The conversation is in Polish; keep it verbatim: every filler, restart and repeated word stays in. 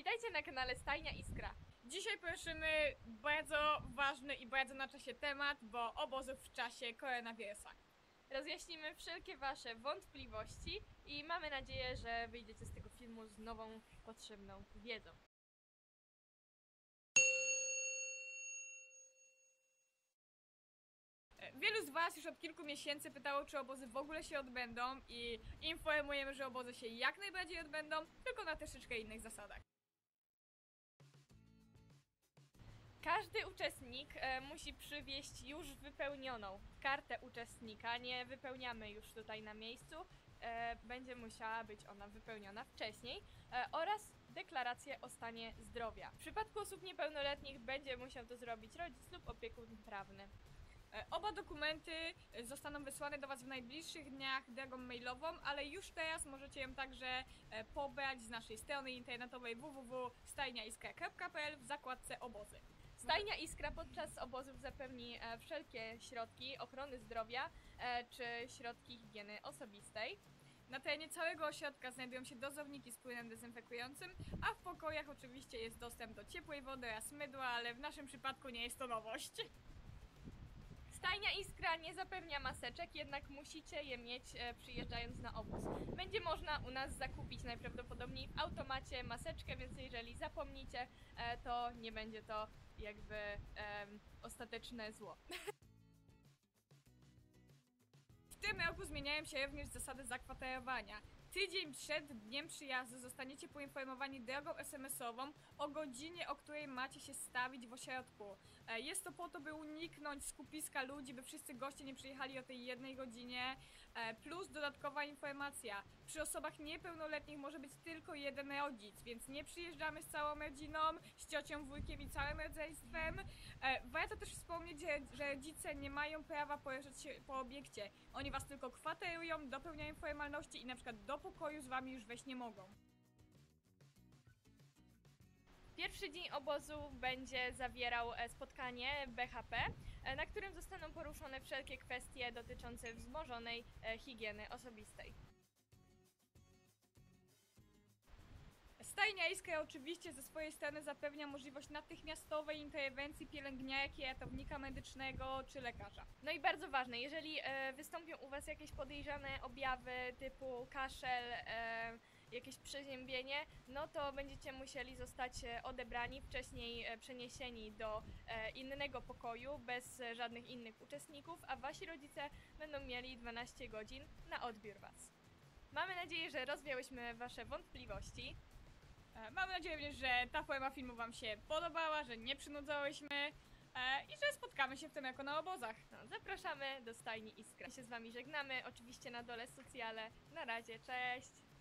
Witajcie na kanale Stajnia Iskra. Dzisiaj poruszymy bardzo ważny i bardzo na czasie temat, bo obozów w czasie koronawirusa. Rozjaśnimy wszelkie wasze wątpliwości i mamy nadzieję, że wyjdziecie z tego filmu z nową, potrzebną wiedzą. Wielu z was już od kilku miesięcy pytało, czy obozy w ogóle się odbędą i informujemy, że obozy się jak najbardziej odbędą, tylko na troszeczkę innych zasadach. Każdy uczestnik e, musi przywieźć już wypełnioną kartę uczestnika, nie wypełniamy już tutaj na miejscu, e, będzie musiała być ona wypełniona wcześniej e, oraz deklarację o stanie zdrowia. W przypadku osób niepełnoletnich będzie musiał to zrobić rodzic lub opiekun prawny. E, oba dokumenty zostaną wysłane do was w najbliższych dniach drogą mailową, ale już teraz możecie ją także e, pobrać z naszej strony internetowej w w w kropka stajnia iskra kropka p l w zakładce obozy. Stajnia Iskra podczas obozów zapewni e, wszelkie środki ochrony zdrowia e, czy środki higieny osobistej. Na terenie całego ośrodka znajdują się dozowniki z płynem dezynfekującym, a w pokojach oczywiście jest dostęp do ciepłej wody oraz mydła, ale w naszym przypadku nie jest to nowość. Stajnia Iskra nie zapewnia maseczek, jednak musicie je mieć e, przyjeżdżając na obóz. Będzie można u nas zakupić najprawdopodobniej w automacie maseczkę, więc jeżeli zapomnicie, e, to nie będzie to jakby e, ostateczne zło. W tym roku zmieniają się również zasady zakwaterowania. Tydzień przed dniem przyjazdu zostaniecie poinformowani drogą es em esową o godzinie, o której macie się stawić w ośrodku. Jest to po to, by uniknąć skupiska ludzi, by wszyscy goście nie przyjechali o tej jednej godzinie. Plus dodatkowa informacja. Przy osobach niepełnoletnich może być tylko jeden rodzic, więc nie przyjeżdżamy z całą rodziną, z ciocią, wujkiem i całym rodzeństwem. Warto też wspomnieć, że, że rodzice nie mają prawa poruszać się po obiekcie. Oni was tylko kwaterują, dopełniają formalności i na przykład do pokoju z wami już wejść nie mogą. Pierwszy dzień obozu będzie zawierał spotkanie be ha pe, na którym zostaną poruszone wszelkie kwestie dotyczące wzmożonej higieny osobistej. Stajnia Iskra oczywiście ze swojej strony zapewnia możliwość natychmiastowej interwencji pielęgniarki, ratownika medycznego czy lekarza. No i bardzo ważne, jeżeli e, wystąpią u was jakieś podejrzane objawy typu kaszel, e, jakieś przeziębienie, no to będziecie musieli zostać odebrani, wcześniej przeniesieni do e, innego pokoju bez żadnych innych uczestników, a wasi rodzice będą mieli dwanaście godzin na odbiór was. Mamy nadzieję, że rozwiałyśmy wasze wątpliwości. Mam nadzieję, że ta forma filmu wam się podobała, że nie przynudzałyśmy e, i że spotkamy się w tym jako na obozach. No, zapraszamy do Stajni Iskra. My się z wami żegnamy, oczywiście na dole socjale. Na razie, cześć!